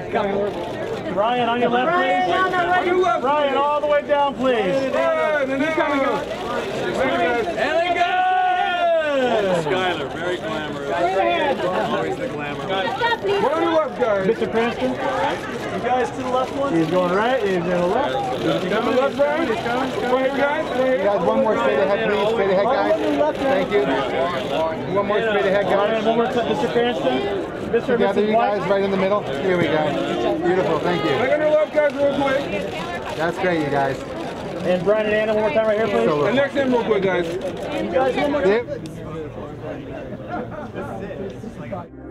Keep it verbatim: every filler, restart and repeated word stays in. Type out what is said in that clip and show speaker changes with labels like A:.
A: Ryan, on your left, please. Ryan, all the way down, please.
B: Ryan, and coming up.
A: And it goes!
C: Skyler, very glamorous. Always the glamour.
B: One on the left, guys.
A: Mister Cranston. You guys to the left one? He's going right, he's going to the left.
B: You got the left, Brian? Right here, guys. Right here.
D: You guys, one more straight ahead, please. Straight ahead, guys. Thank you. One more straight ahead, guys.
A: One more, Mister Cranston. Mister
D: Together, you guys, right in the middle. Here we go. Beautiful, thank you.
B: Right on your left, guys, real quick.
D: That's great, you guys.
A: And Brian and Anna, one more time right here, please.
B: And next in real quick, guys.
A: You guys, one more time.
D: Yep.